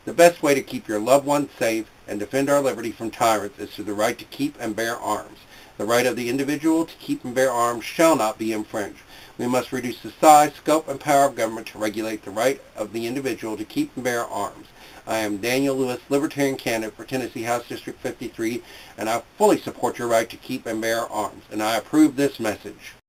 The best way to keep your loved ones safe and defend our liberty from tyrants is through the right to keep and bear arms. The right of the individual to keep and bear arms shall not be infringed. We must reduce the size, scope, and power of government to regulate the right of the individual to keep and bear arms. I am Daniel Lewis, Libertarian candidate for Tennessee House District 53, and I fully support your right to keep and bear arms, and I approve this message.